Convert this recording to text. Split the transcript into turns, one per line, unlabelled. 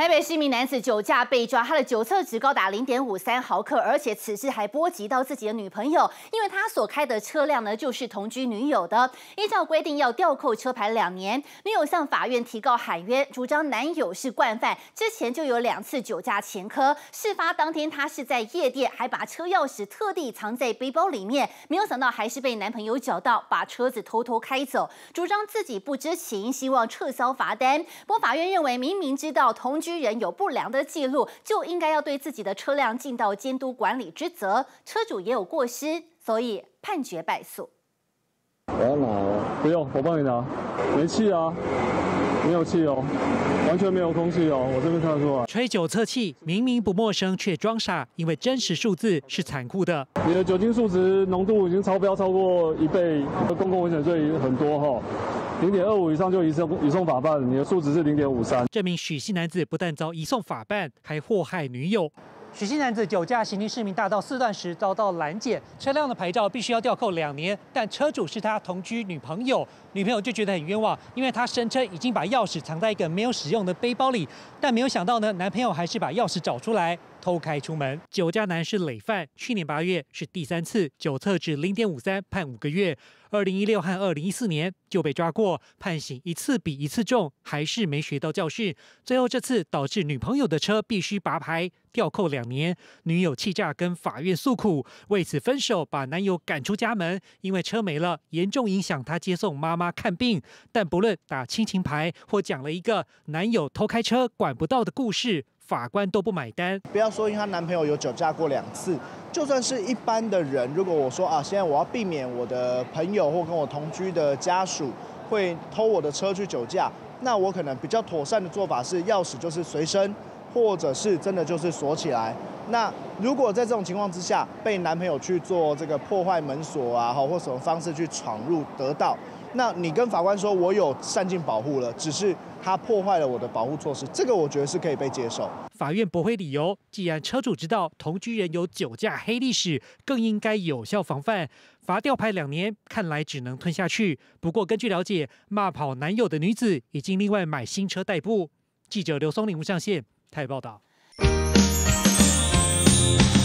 台北市一名男子酒驾被抓，他的酒测值高达0.53毫克，而且此事还波及到自己的女朋友，因为他所开的车辆呢就是同居女友的，依照规定要吊扣车牌2年。女友向法院提告喊冤，主张男友是惯犯，之前就有2次酒驾前科。事发当天，他是在夜店，还把车钥匙特地藏在背包里面，没有想到还是被男朋友找到，把车子偷偷开走，主张自己不知情，希望撤销罚单。不过法院认为，明明知道同居人有不良的记录，就应该要对自己的车辆尽到监督管理之责，车主也有过失，所以判决败诉。
我要拿哦，不用，我帮你拿，没气啊，没有气哦，完全没有空气哦，我这边看得出来。
吹酒测气，明明不陌生却装傻，因为真实数字是残酷的。
你的酒精数值浓度已经超标超过1倍，公共危险罪很多哈。0.25以上就移送法办，你的数值是0.53。
这名许姓男子不但遭移送法办，还祸害女友。许姓男子酒驾行经市民大道4段时遭到拦检，车辆的牌照必须要吊扣2年，但车主是他同居女朋友，女朋友就觉得很冤枉，因为他声称已经把钥匙藏在一个没有使用的背包里，但没有想到呢，男朋友还是把钥匙找出来偷开出门。酒驾男是累犯，去年8月是第3次，酒测值0.53，判5个月。2016和2014年就被抓过，判刑一次比一次重，还是没学到教训。最后这次导致女朋友的车必须拔牌，吊扣2年。女友气炸跟法院诉苦，为此分手，把男友赶出家门，因为车没了，严重影响她接送妈妈看病。但不论打亲情牌或讲了一个男友偷开车管不到的故事，法官都不买单。
不要说因为她男朋友有酒驾过2次，就算是一般的人，如果我说啊，现在我要避免我的朋友或跟我同居的家属会偷我的车去酒驾，那我可能比较妥善的做法是钥匙就是随身，或者是真的就是锁起来。那如果在这种情况之下被男朋友去做这个破坏门锁啊，或什么方式去闯入得到，那你跟法官说我有善尽保护了，只是他破坏了我的保护措施，这个我觉得是可以被接受。
法院驳回理由，既然车主知道同居人有酒驾黑历史，更应该有效防范，罚吊牌2年，看来只能吞下去。不过根据了解，骂跑男友的女子已经另外买新车代步。记者刘松林吴上线台北报道。